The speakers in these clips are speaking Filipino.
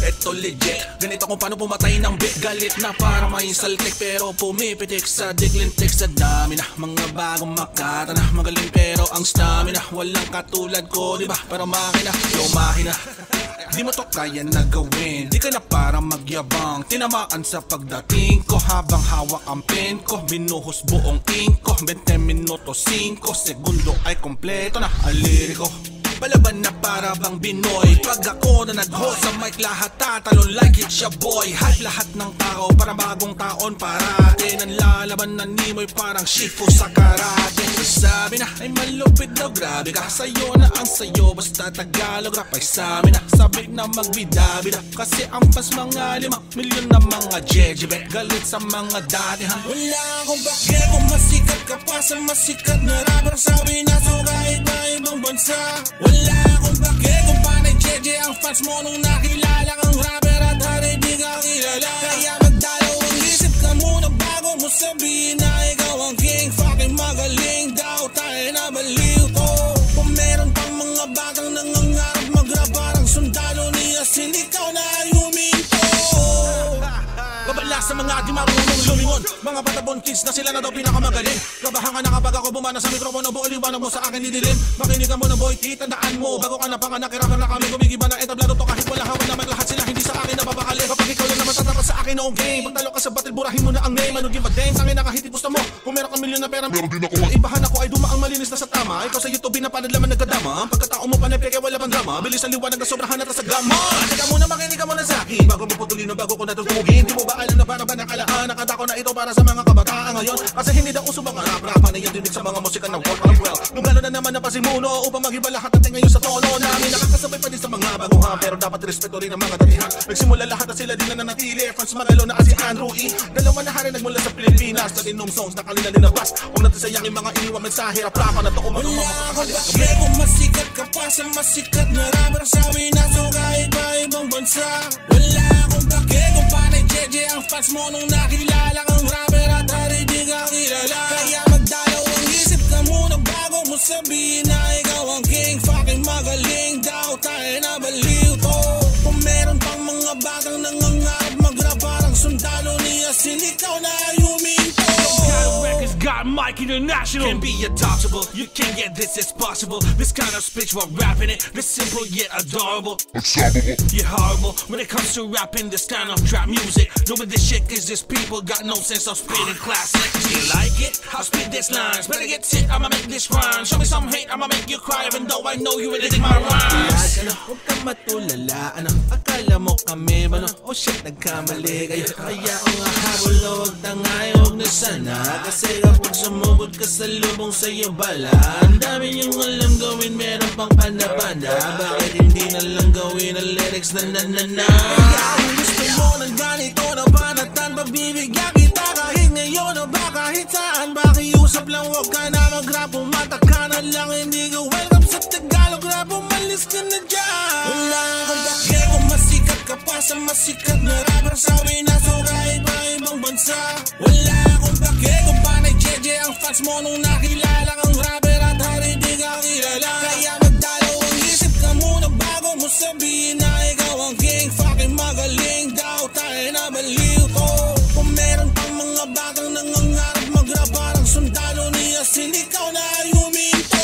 eto legit. Ganito kung paano pumatay ng bit. Galit na para may saltik pero pumipitik sa diklintik. Sa dami na mga bagong makata na magaling pero ang stamina walang katulad ko, diba? Para makina, yo mahina. Di mo to kaya na gawin, di ka na para magyabang. Tinamaan sa pagdating ko habang hawak ang pen ko. Binuhos buong ink ko, 20 minuto 5 segundo ay kompleto na ang liriko. Palaban na para bang Binoy. Pag ako na nag-host sa mic, lahat tatalon like it's your boy. Hype lahat ng tao para bagong taon parate. Ang lalaban na Nimoy parang Shifu sa karate. Sabi na ay malupit daw, grabe ka. Sa'yo na ang sayo, basta Tagalog rap ay sa'min na. Sabik na magbida-bida kasi ang pas mga 5 milyon na mga jejibet. Galit sa mga datihan. Wala akong bakit kung masikat ka pa sa masikat na rapper. Sabi na so kahit na ibang bansa. Wala akong bakit kung panay JJ ang fans mo nung nakilala kang rapper at hari di ka kilala. Kaya magdalaw ang isip ka muna bago mo sabihin na ikaw ang king. Fucking magaling daw tayo na baliw ko. Kung meron pang mga batang nangangarap mag-rap parang sundalo ni Yasin, ikaw na ay huminto. Babala sa mga di marunong lumingon, mga batabon kids na sila na daw pinakamagaling. Kabahangan na kapag ako bumana sa mikropono, buo liwanag mo sa akin didilim. Makinigan mo na boy, titandaan mo, bago ka na panganak, kirapan na kami gumigiba ng entablado to. Kahit wala hawan naman lahat sila, hindi sa akin napapakali. Kapag ikaw lang naman tatapat sa akin noong game, pagtalo ka sa battle, burahin mo na ang name. Ano give a damn, tangin na kahit ipusta mo. Kung meron kang milyon na pera, meron din ako. Ibahan ako ay dumaang malinis na sa tama. Ikaw sa YouTube binapalad laman nagkadama. Ang pagkatao mo panepeke, wala pang drama. Bilis ang liwanag na sobrahan at sa gama. Teka muna, makinig ka muna sa akin bago mo putulin o bago ko natutugin. Di mo ba alam na para ba nakalaan? Nakanta ko na ito para sa mga kabataan ngayon. Kasi hindi daw uso mga rap-rapan na yan dinig sa mga musika ng world of well. Nung gano'n na naman na pasimuno upang mag-iba lahat natin ngayon sa tono namin. Nakakasabay pa din sa mga baguhan pero dapat respeto rin ang mga datihan. Nagsimula lahat at sila din na nanatili. Franz Magalo na si Andrew E. Dalawa na hari nagmula sa Pilipinas. Natinong songs na kanila linabas. Huwag natin sayangin mga iniwang mensahe. Rap-rapan na to umano mga kapakasali. Kung masikat ka pa sa masikat na rapper, sabi na so kahit pa ibang bansa. Wala akong bakit kung panay JJ ang fans mo nung nakilala kang rapper at hari di ka kilala. Kaya magdalaw ang isip ka muna bago mo sabihin na ikaw ang king. Fucking magaling daw tayo na baliw ko. Kung meron pang mga batang nangangarap mag-rap parang sundalo ni Yasin, ikaw na ay huminto. Records got Mike International. Can be adoptable, you can get this, it's possible. This kind of speech while rapping it, this simple yet adorable. You're horrible when it comes to rapping this kind of trap music. Doing this shit cause these people got no sense of spitting classic. Do you like it? I'll spit these lines. Better get it, I'ma make this rhyme. Show me some hate, I'ma make you cry. Even though I know you really dig my rhymes. Huwag kang matulala, ano? Akala mo kami ba no? Oh shit, nagkamali kayo. Kaya ang habol na huwag tangay, huwag na sana. Kasi kapag sumubot ka sa lubong sa'yo bala, ang dami niyong alam gawin, meron pang panda-panda. Bakit hindi na lang gawin ang lyrics na na-na-na? Kaya kung gusto mo ng ganito na banatan, pagbibigyan kita kahit ngayon o ba kahit saan. Pakiusap lang, huwag ka na mag-rap, umata ka na lang, hindi ka welcome sa Tagalog rap, umalis ka na dyan. Wala akong bakit kung masikat ka pa sa masikat na rapper, sabi na so kahit pa ibang bansa. Wala akong bakit kung panay JJ ang fans mo nung nakilala kang rapper at hari di ka kilala. Kaya magdalaw ang isip ka muna bago mo sabihin na ikaw ang king. Fucking magaling daw tayo na baliw ko. Kung meron pang mga batang nangangarap mag-rap parang sundalo ni Yasin, ikaw na ay huminto.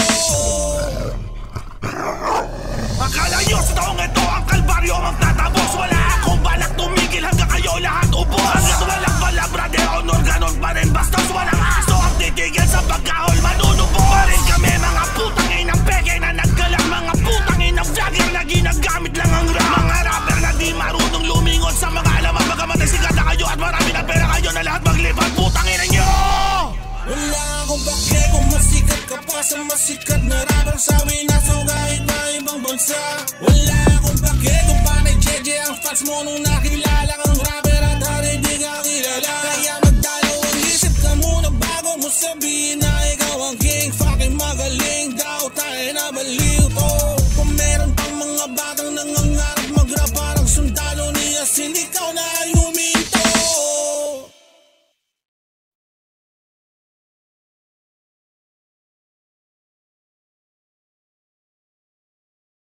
Akala nyo sa taong ito ang kalbaryo magtatapos. Wala akong balak tumigil hanggang kayo lahat ubos. Hanggang walang palabra de honor, ganon pa rin bastos. Walang aso ang titigil sa pagkahol, manunubos pa rin kami. Mga putang inang peke na naggalang, mga putang inang vlogger na ginagamit lang ang rap. Mga rapper na di marunong lumingon sa mga alaman. Bagamatay sikat na kayo at marami ng pera kayo na lahat maglipat. Putang ina nyo! Wala akong bakit kung masikat ka pa sa masikat na rapper, sabi na so kahit pa ibang bansa. Wala akong bakit kung panay JJ ang fans mo nung